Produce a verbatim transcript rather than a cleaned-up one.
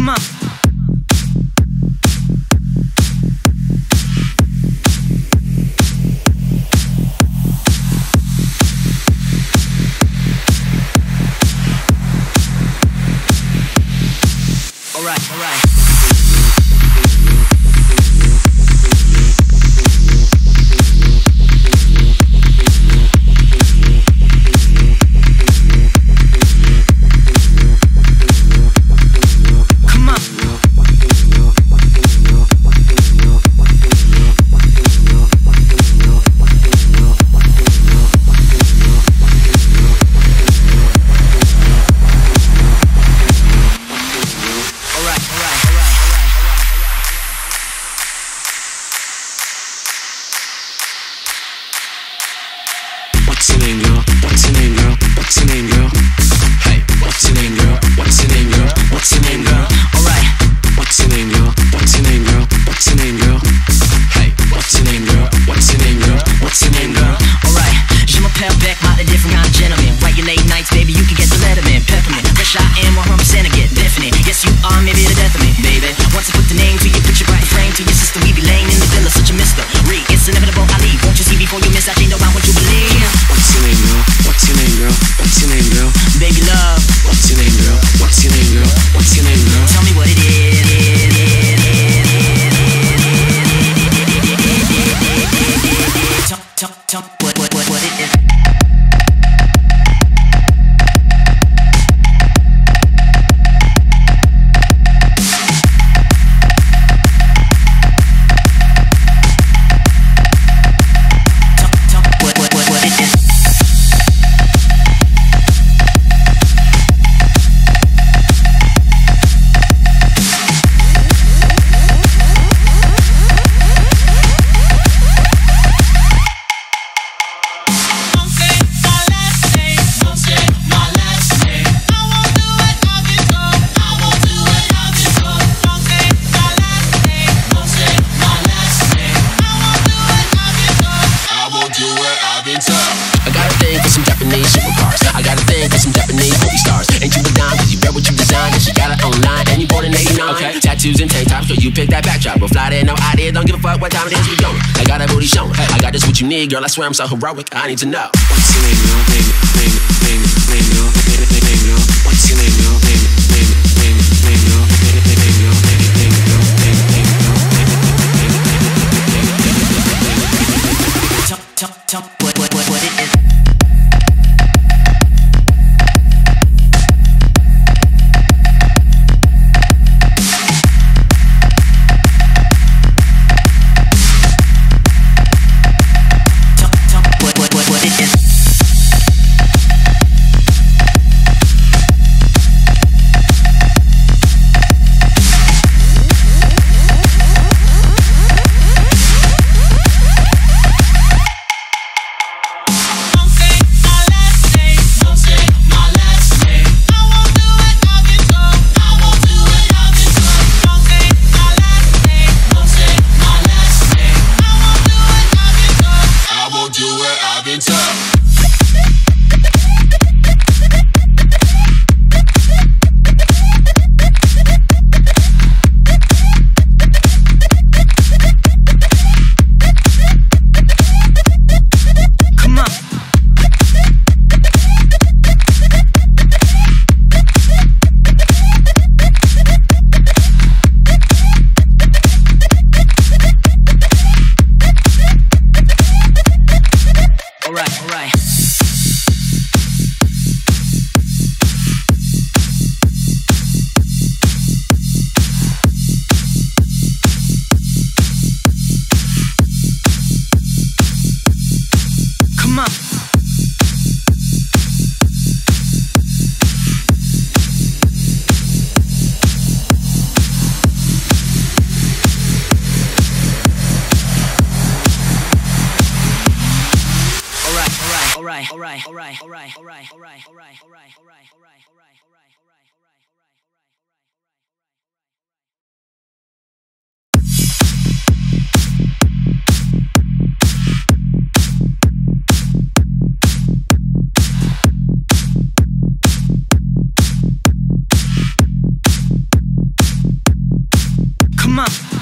Come on. Alright, alright. What's your name, girl? What's your name, girl? What's your name, girl? Hey, what's your name, girl? What's your name, girl? What's your name, girl? Alright. What's your name, girl? What's your name, girl? What's your name, girl? Hey, what's your name, girl? What's your name, girl? What's your name, girl? Alright. Je m'appelle Beck, not a different kind of gentleman. Write your late nights, baby, you can get the letterman. Peppermint, fresh I am one hundred percent again. Definite, yes you are, maybe the death of me, baby. Once I put the name to your picture, right the frame to your sister, we be laying in the villa, such a mystery. It's inevitable, I leave. Won't you see before you miss? I ain't know I want you to believe. What's your name, girl? What's your name, girl? What's your name, girl? Baby love. What's your name, girl? What's your name, girl? What's your name, girl? Tell me what it is. Tell, tell, tell what, what, what, what it is. I got a thing for some Japanese supercars. I got a thing for some Japanese movie stars. Ain't you a dime, cause you bet what you designed. And she got it online, and you born in eighty-nine. Okay. Tattoos and tank tops, so you pick that backdrop. We'll fly there, no idea, don't give a fuck what time it is, we going. I got that booty showing. I got just what you need, girl, I swear I'm so heroic, I need to know. What's your name, girl? Name, name, name, name, girl. Name, name, name, girl. What's your name, girl? Name, name, name, name, girl. Name, name, name, girl. Name, name, girl. Name, name, girl. Tell, tell, tell what, what, what, what it is. Alright, alright, alright, alright, alright, alright, alright, alright, alright, alright, alright, alright, alright. Come on.